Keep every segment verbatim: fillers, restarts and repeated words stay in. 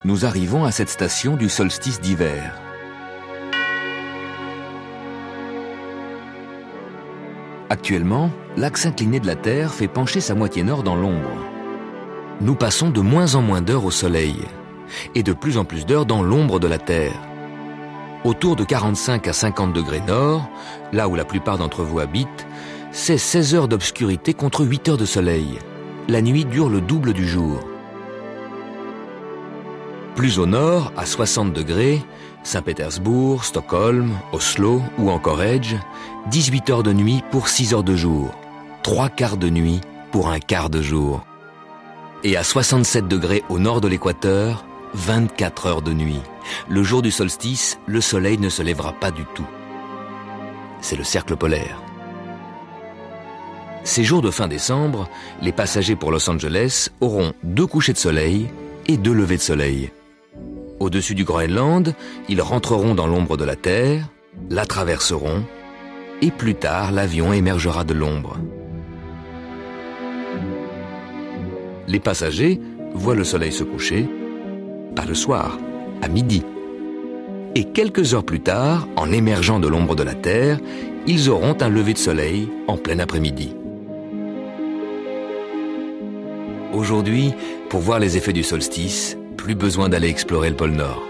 Nous arrivons à cette station du solstice d'hiver. Actuellement, l'axe incliné de la Terre fait pencher sa moitié nord dans l'ombre. Nous passons de moins en moins d'heures au soleil et de plus en plus d'heures dans l'ombre de la Terre. Autour de quarante-cinq à cinquante degrés nord, là où la plupart d'entre vous habitent, c'est seize heures d'obscurité contre huit heures de soleil. La nuit dure le double du jour. Plus au nord, à soixante degrés, Saint-Pétersbourg, Stockholm, Oslo ou encore Edge, dix-huit heures de nuit pour six heures de jour, trois quarts de nuit pour un quart de jour. Et à soixante-sept degrés au nord de l'équateur, vingt-quatre heures de nuit. Le jour du solstice, le soleil ne se lèvera pas du tout. C'est le cercle polaire. Ces jours de fin décembre, les passagers pour Los Angeles auront deux couchers de soleil et deux levées de soleil. Au-dessus du Groenland, ils rentreront dans l'ombre de la Terre, la traverseront, et plus tard, l'avion émergera de l'ombre. Les passagers voient le soleil se coucher, pas le soir, à midi. Et quelques heures plus tard, en émergeant de l'ombre de la Terre, ils auront un lever de soleil en plein après-midi. Aujourd'hui, pour voir les effets du solstice, plus besoin d'aller explorer le pôle Nord.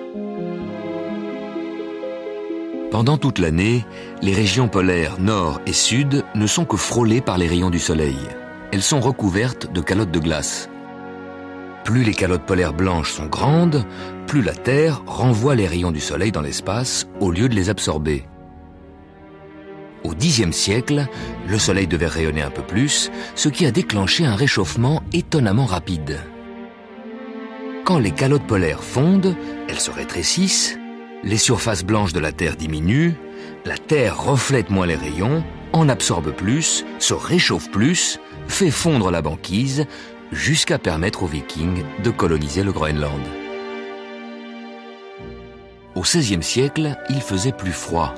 Pendant toute l'année, les régions polaires nord et sud ne sont que frôlées par les rayons du soleil. Elles sont recouvertes de calottes de glace. Plus les calottes polaires blanches sont grandes, plus la Terre renvoie les rayons du soleil dans l'espace au lieu de les absorber. Au dixième siècle, le soleil devait rayonner un peu plus, ce qui a déclenché un réchauffement étonnamment rapide. Quand les calottes polaires fondent, elles se rétrécissent, les surfaces blanches de la Terre diminuent, la Terre reflète moins les rayons, en absorbe plus, se réchauffe plus, fait fondre la banquise, jusqu'à permettre aux Vikings de coloniser le Groenland. Au seizième siècle, il faisait plus froid.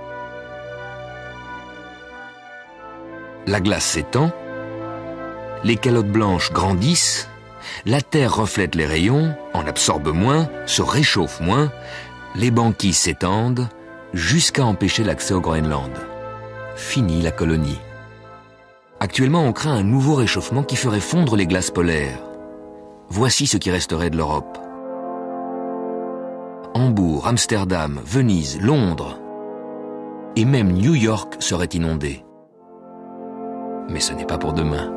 La glace s'étend, les calottes blanches grandissent, la Terre reflète les rayons, en absorbe moins, se réchauffe moins, les banquises s'étendent jusqu'à empêcher l'accès au Groenland. Fini la colonie. Actuellement, on craint un nouveau réchauffement qui ferait fondre les glaces polaires. Voici ce qui resterait de l'Europe. Hambourg, Amsterdam, Venise, Londres et même New York seraient inondés. Mais ce n'est pas pour demain.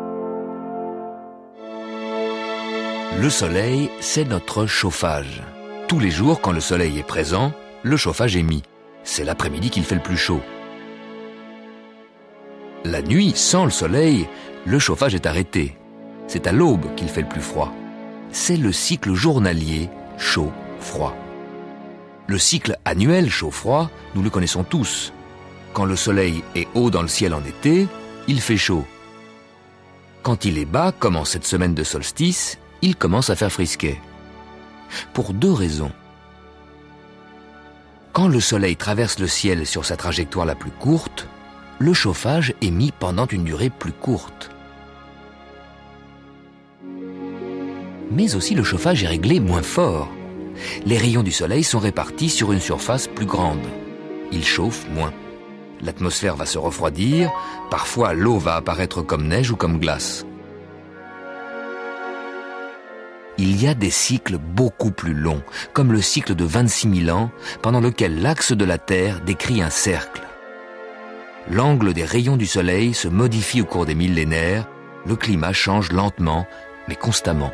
Le soleil, c'est notre chauffage. Tous les jours, quand le soleil est présent, le chauffage est mis. C'est l'après-midi qu'il fait le plus chaud. La nuit, sans le soleil, le chauffage est arrêté. C'est à l'aube qu'il fait le plus froid. C'est le cycle journalier chaud-froid. Le cycle annuel chaud-froid, nous le connaissons tous. Quand le soleil est haut dans le ciel en été, il fait chaud. Quand il est bas, comme en cette semaine de solstice, il commence à faire frisquet. Pour deux raisons. Quand le soleil traverse le ciel sur sa trajectoire la plus courte, le chauffage est mis pendant une durée plus courte. Mais aussi le chauffage est réglé moins fort. Les rayons du soleil sont répartis sur une surface plus grande. Il chauffe moins. L'atmosphère va se refroidir, parfois l'eau va apparaître comme neige ou comme glace. Il y a des cycles beaucoup plus longs, comme le cycle de vingt-six mille ans, pendant lequel l'axe de la Terre décrit un cercle. L'angle des rayons du soleil se modifie au cours des millénaires, le climat change lentement, mais constamment.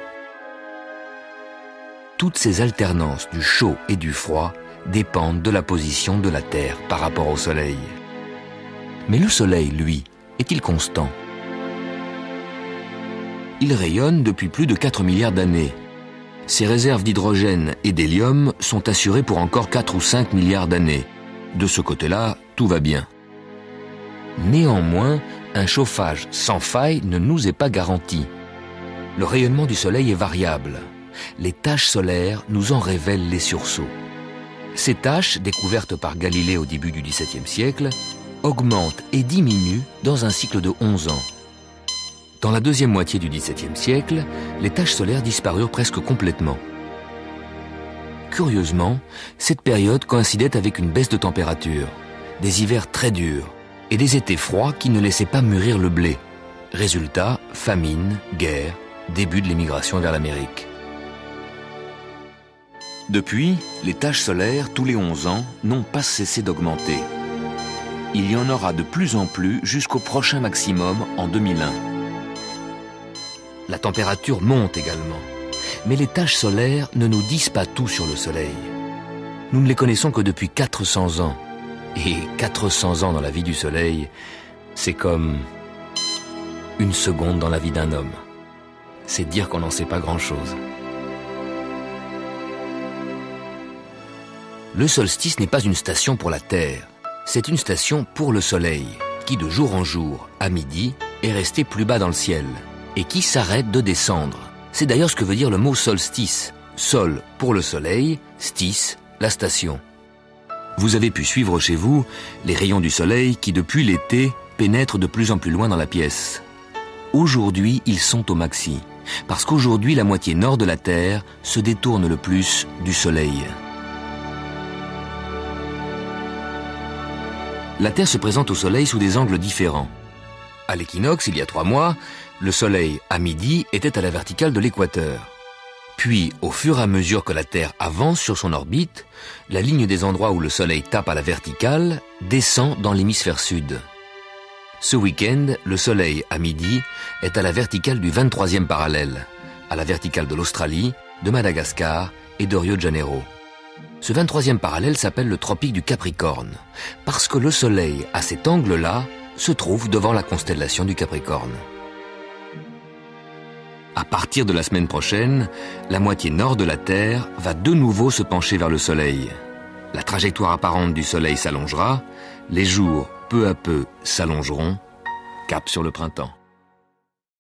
Toutes ces alternances du chaud et du froid dépendent de la position de la Terre par rapport au soleil. Mais le soleil, lui, est-il constant ? Il rayonne depuis plus de quatre milliards d'années. Ses réserves d'hydrogène et d'hélium sont assurées pour encore quatre ou cinq milliards d'années. De ce côté-là, tout va bien. Néanmoins, un chauffage sans faille ne nous est pas garanti. Le rayonnement du soleil est variable. Les taches solaires nous en révèlent les sursauts. Ces taches, découvertes par Galilée au début du dix-septième siècle, augmentent et diminuent dans un cycle de onze ans. Dans la deuxième moitié du dix-septième siècle, les taches solaires disparurent presque complètement. Curieusement, cette période coïncidait avec une baisse de température, des hivers très durs et des étés froids qui ne laissaient pas mûrir le blé. Résultat, famine, guerre, début de l'émigration vers l'Amérique. Depuis, les taches solaires, tous les onze ans, n'ont pas cessé d'augmenter. Il y en aura de plus en plus jusqu'au prochain maximum en deux mille un. La température monte également. Mais les taches solaires ne nous disent pas tout sur le Soleil. Nous ne les connaissons que depuis quatre cents ans. Et quatre cents ans dans la vie du Soleil, c'est comme une seconde dans la vie d'un homme. C'est dire qu'on n'en sait pas grand-chose. Le solstice n'est pas une station pour la Terre. C'est une station pour le Soleil, qui de jour en jour, à midi, est resté plus bas dans le ciel, et qui s'arrête de descendre. C'est d'ailleurs ce que veut dire le mot solstice. Sol pour le soleil, stis, la station. Vous avez pu suivre chez vous les rayons du soleil qui, depuis l'été, pénètrent de plus en plus loin dans la pièce. Aujourd'hui, ils sont au maxi, parce qu'aujourd'hui, la moitié nord de la Terre se détourne le plus du soleil. La Terre se présente au soleil sous des angles différents. À l'équinoxe, il y a trois mois, le soleil, à midi, était à la verticale de l'équateur. Puis, au fur et à mesure que la Terre avance sur son orbite, la ligne des endroits où le soleil tape à la verticale descend dans l'hémisphère sud. Ce week-end, le soleil, à midi, est à la verticale du vingt-troisième parallèle, à la verticale de l'Australie, de Madagascar et de Rio de Janeiro. Ce vingt-troisième parallèle s'appelle le tropique du Capricorne, parce que le soleil, à cet angle-là, se trouve devant la constellation du Capricorne. À partir de la semaine prochaine, la moitié nord de la Terre va de nouveau se pencher vers le Soleil. La trajectoire apparente du Soleil s'allongera, les jours, peu à peu, s'allongeront, cap sur le printemps.